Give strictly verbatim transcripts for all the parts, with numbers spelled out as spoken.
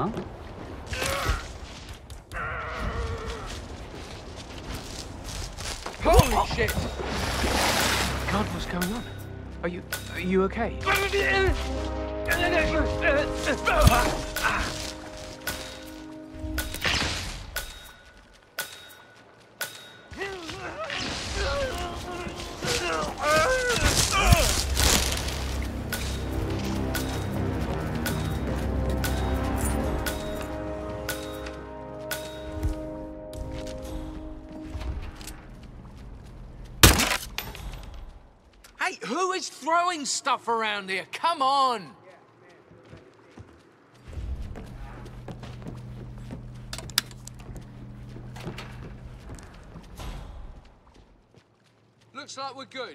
Huh? Holy oh. shit! God, what's going on? Are you... are you okay? Hey, who is throwing stuff around here? Come on! Looks like we're good.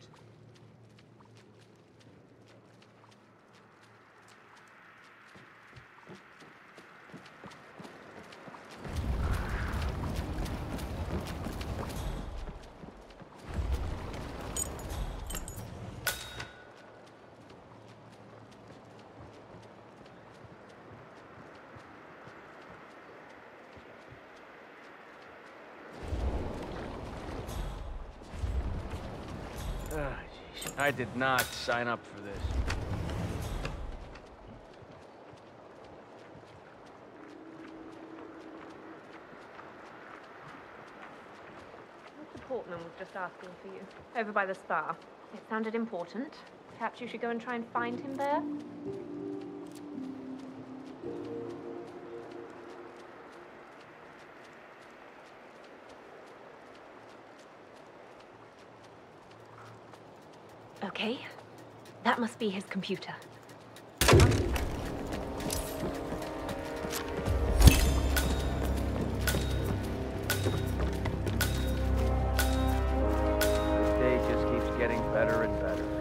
Oh, geez. I did not sign up for this. Mister Portman was just asking for you, over by the spa. It sounded important. Perhaps you should go and try and find him there? Okay. That must be his computer. This day just keeps getting better and better.